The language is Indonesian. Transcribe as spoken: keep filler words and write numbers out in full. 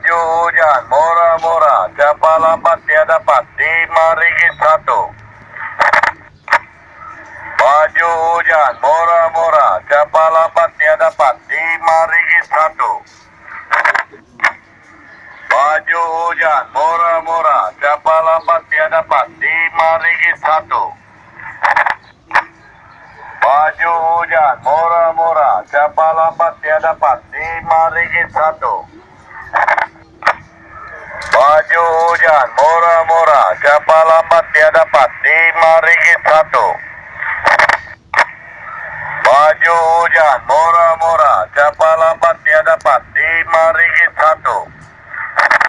Baju hujan murah-murah, siapa lambat dia dapat lima ringgit satu. Baju hujan murah-murah, siapa lambat dia dapat lima ringgit satu. Baju hujan murah-murah, siapa lambat dia dapat lima ringgit satu. Baju hujan murah-murah, siapa lambat dia dapat lima ringgit satu. Baju hujan murah-murah, siapa lambat dia dapat lima ringgit satu. Baju hujan murah-murah, siapa lambat dia dapat lima ringgit satu.